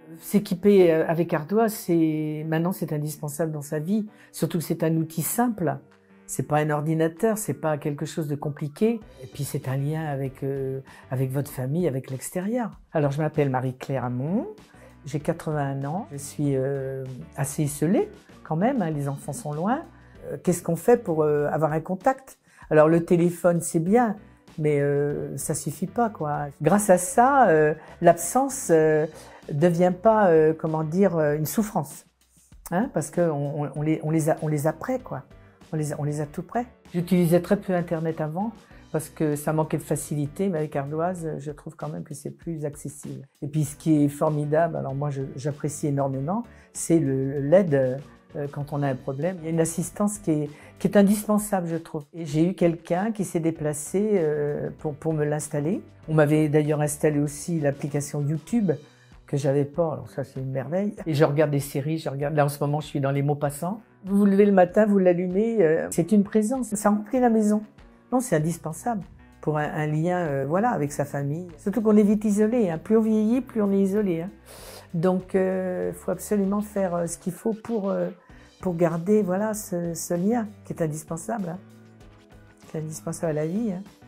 S'équiper avec Ardoise, maintenant c'est indispensable dans sa vie, surtout que c'est un outil simple. C'est pas un ordinateur, c'est pas quelque chose de compliqué. Et puis c'est un lien avec votre famille, avec l'extérieur. Alors je m'appelle Marie-Claire Hamon, j'ai 81 ans, je suis assez isolée quand même, hein, les enfants sont loin. Qu'est-ce qu'on fait pour avoir un contact? Alors le téléphone c'est bien, mais ça suffit pas quoi. Grâce à ça, l'absence devient pas comment dire une souffrance, hein, parce que on les a près quoi. On les a tout près. J'utilisais très peu Internet avant parce que ça manquait de facilité, mais avec Ardoise, je trouve quand même que c'est plus accessible. Et puis ce qui est formidable, alors moi j'apprécie énormément, c'est l'aide quand on a un problème. Il y a une assistance qui est indispensable, je trouve. Et j'ai eu quelqu'un qui s'est déplacé pour me l'installer. On m'avait d'ailleurs installé aussi l'application YouTube que j'avais pas, alors ça c'est une merveille. Et je regarde des séries, là en ce moment je suis dans Les Maupassants. Vous vous levez le matin, vous l'allumez, c'est une présence, ça remplit la maison. Non, c'est indispensable pour un lien voilà, avec sa famille. Surtout qu'on est vite isolé, hein. Plus on vieillit, plus on est isolé. Hein. Donc faut absolument faire ce qu'il faut pour garder voilà, ce lien qui est indispensable. Hein. Qui est indispensable à la vie. Hein.